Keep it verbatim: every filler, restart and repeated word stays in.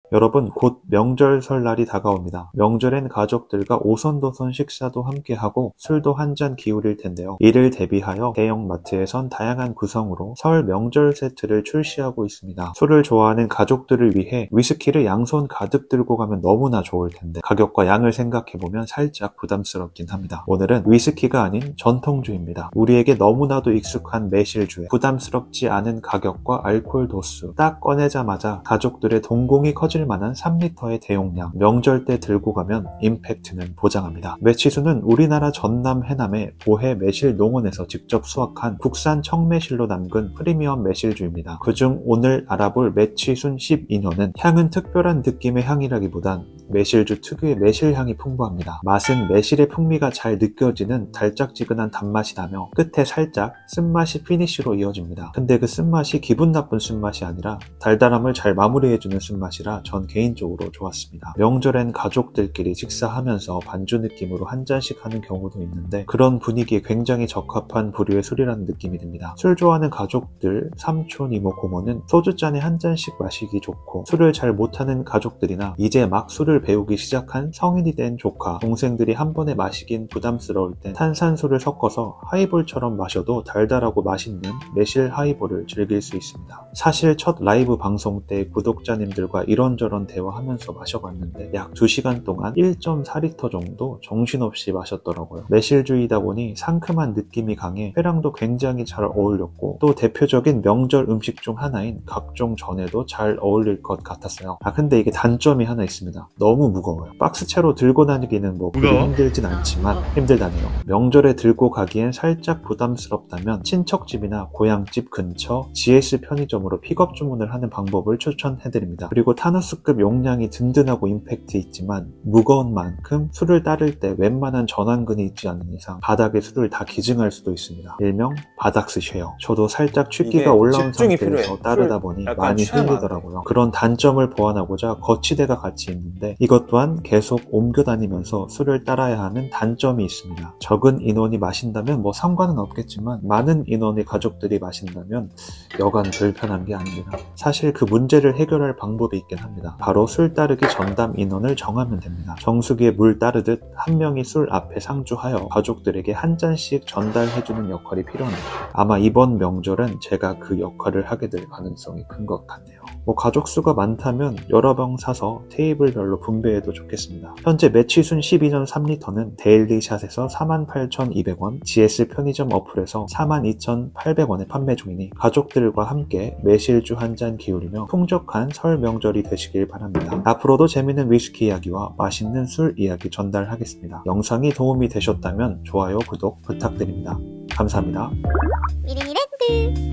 여러분, 곧 명절 설날이 다가옵니다. 명절엔 가족들과 오선도선 식사도 함께하고 술도 한 잔 기울일 텐데요. 이를 대비하여 대형 마트에선 다양한 구성으로 설 명절 세트를 출시하고 있습니다. 술을 좋아하는 가족들을 위해 위스키를 양손 가득 들고 가면 너무나 좋을 텐데 가격과 양을 생각해보면 살짝 부담스럽긴 합니다. 오늘은 위스키가 아닌 전통주입니다. 우리에게 너무나도 익숙한 매실주에 부담스럽지 않은 가격과 알코올 도수, 딱 꺼내자마자 가족들의 동공이 커질 만한 삼 리터의 대용량, 명절 때 들고 가면 임팩트는 보장합니다. 매치수는 우리나라 전남 해남의 보혜 매실 농원에서 직접 수확한 국산 청매실로 남근 프리미엄 매실주입니다. 그중 오늘 알아볼 매치순 십이 년은 향은 특별한 느낌의 향이라기보단 매실주 특유의 매실향이 풍부합니다. 맛은 매실의 풍미가 잘 느껴지는 달짝지근한 단맛이 나며 끝에 살짝 쓴맛이 피니쉬로 이어집니다. 근데 그 쓴맛이 기분 나쁜 쓴맛이 아니라 달달함을 잘 마무리해주는 쓴맛이라 전 개인적으로 좋았습니다. 명절엔 가족들끼리 식사하면서 반주 느낌으로 한 잔씩 하는 경우도 있는데 그런 분위기에 굉장히 적합한 부류의 술이라는 느낌이 듭니다. 술 좋아하는 가족들, 삼촌, 이모, 고모는 소주잔에 한 잔씩 마시기 좋고 술을 잘 못하는 가족들이나 이제 막 술을 배우기 시작한 성인이 된 조카, 동생들이 한 번에 마시긴 부담스러울 땐 탄산수를 섞어서 하이볼처럼 마셔도 달달하고 맛있는 매실 하이볼을 즐길 수 있습니다. 사실 첫 라이브 방송 때 구독자님들과 이런저런 대화하면서 마셔봤는데 약 두 시간 동안 일 점 사 리터 정도 정신없이 마셨더라고요. 매실주의다 보니 상큼한 느낌이 강해 회랑도 굉장히 잘 어울렸고 또 대표적인 명절 음식 중 하나인 각종 전에도 잘 어울릴 것 같았어요. 아 근데 이게 단점이 하나 있습니다. 너무 무거워요. 박스채로 들고 다니기는 뭐 그리 힘들진 않지만 힘들다네요. 명절에 들고 가기엔 살짝 부담스럽다면 친척집이나 고향집 근처 지에스 편의점으로 픽업 주문을 하는 방법을 추천해드립니다. 그리고 타누스급 용량이 든든하고 임팩트 있지만 무거운 만큼 술을 따를 때 웬만한 전완근이 있지 않은 이상 바닥에 술을 다 기증할 수도 있습니다. 일명 바닥스 쉐어. 저도 살짝 취기가 올라온 상태에서 필요해. 따르다 보니 많이 흘리더라고요. 그런 단점을 보완하고자 거치대가 같이 있는데 이것 또한 계속 옮겨 다니면서 술을 따라야 하는 단점이 있습니다. 적은 인원이 마신다면 뭐 상관은 없겠지만 많은 인원의 가족들이 마신다면 여간 불편한 게 아닙니다. 사실 그 문제를 해결할 방법이 있긴 합니다. 바로 술 따르기 전담 인원을 정하면 됩니다. 정수기에 물 따르듯 한 명이 술 앞에 상주하여 가족들에게 한 잔씩 전달해주는 역할이 필요합니다. 아마 이번 명절은 제가 그 역할을 하게 될 가능성이 큰 것 같네요. 뭐 가족 수가 많다면 여러 병 사서 테이블별로 분배해도 좋겠습니다. 현재 매치순 십이 년 삼 리터는 데일리샷에서 사만 팔천이백 원, 지에스 편의점 어플에서 사만 이천팔백 원에 판매 중이니 가족들과 함께 매실주 한 잔 기울이며 풍족한 설 명절이 되시길 바랍니다. 앞으로도 재밌는 위스키 이야기와 맛있는 술 이야기 전달하겠습니다. 영상이 도움이 되셨다면 좋아요, 구독 부탁드립니다. 감사합니다. 미리미랜드